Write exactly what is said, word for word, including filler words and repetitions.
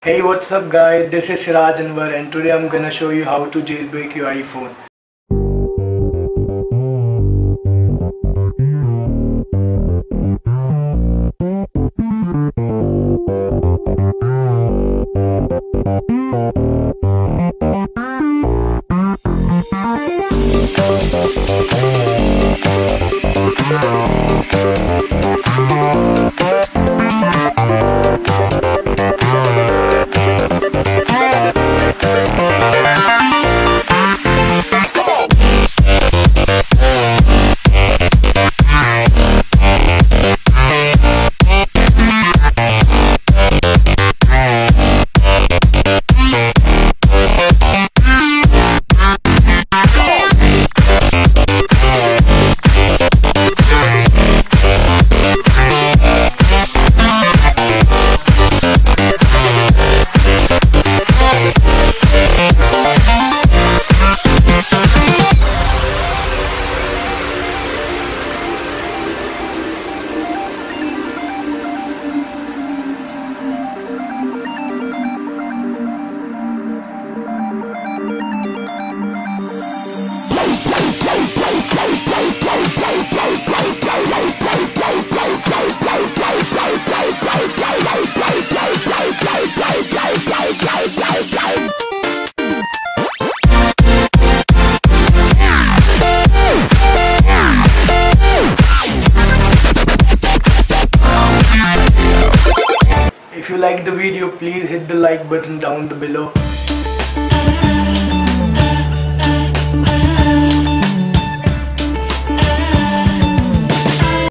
Hey, what's up guys, this is Siraj Anwar and today I'm gonna show you how to jailbreak your iPhone. If you like the video, please hit the like button down below.